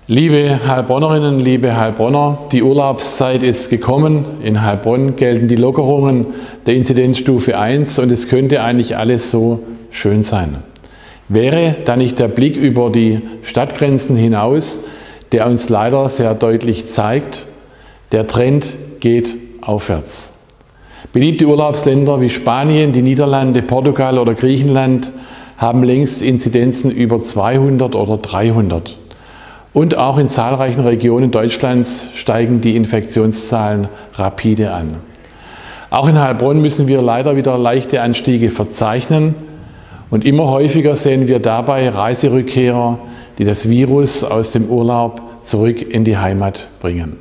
Liebe Heilbronnerinnen, liebe Heilbronner, die Urlaubszeit ist gekommen. In Heilbronn gelten die Lockerungen der Inzidenzstufe 1 und es könnte eigentlich alles so schön sein. Wäre da nicht der Blick über die Stadtgrenzen hinaus, der uns leider sehr deutlich zeigt, der Trend geht aufwärts. Beliebte Urlaubsländer wie Spanien, die Niederlande, Portugal oder Griechenland haben längst Inzidenzen über 200 oder 300. Und auch in zahlreichen Regionen Deutschlands steigen die Infektionszahlen rapide an. Auch in Heilbronn müssen wir leider wieder leichte Anstiege verzeichnen. Und immer häufiger sehen wir dabei Reiserückkehrer, die das Virus aus dem Urlaub zurück in die Heimat bringen.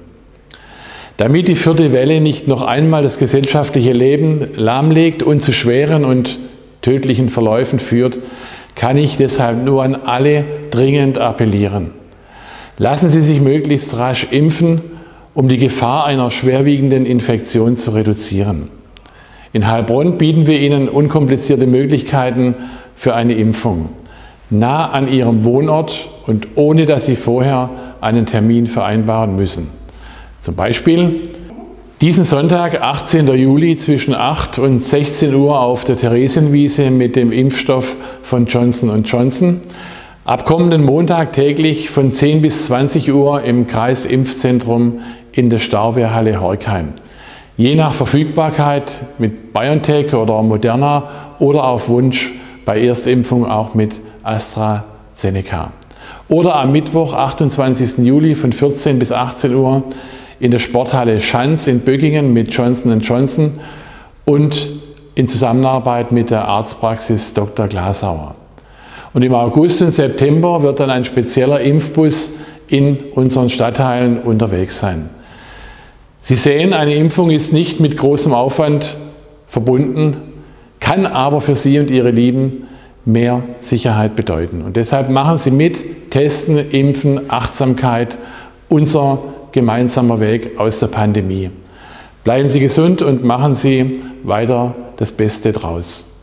Damit die vierte Welle nicht noch einmal das gesellschaftliche Leben lahmlegt und zu schweren und tödlichen Verläufen führt, kann ich deshalb nur an alle dringend appellieren. Lassen Sie sich möglichst rasch impfen, um die Gefahr einer schwerwiegenden Infektion zu reduzieren. In Heilbronn bieten wir Ihnen unkomplizierte Möglichkeiten für eine Impfung, nah an Ihrem Wohnort und ohne dass Sie vorher einen Termin vereinbaren müssen. Zum Beispiel diesen Sonntag, 18. Juli, zwischen 8 und 16 Uhr auf der Theresienwiese mit dem Impfstoff von Johnson & Johnson. Ab kommenden Montag täglich von 10 bis 20 Uhr im Kreisimpfzentrum in der Stauwehrhalle Horkheim. Je nach Verfügbarkeit mit BioNTech oder Moderna oder auf Wunsch bei Erstimpfung auch mit AstraZeneca. Oder am Mittwoch, 28. Juli von 14 bis 18 Uhr in der Sporthalle Schanz in Böckingen mit Johnson & Johnson und in Zusammenarbeit mit der Arztpraxis Dr. Glasauer. Und im August und September wird dann ein spezieller Impfbus in unseren Stadtteilen unterwegs sein. Sie sehen, eine Impfung ist nicht mit großem Aufwand verbunden, kann aber für Sie und Ihre Lieben mehr Sicherheit bedeuten. Und deshalb machen Sie mit, testen, impfen, Achtsamkeit, unser gemeinsamer Weg aus der Pandemie. Bleiben Sie gesund und machen Sie weiter das Beste draus.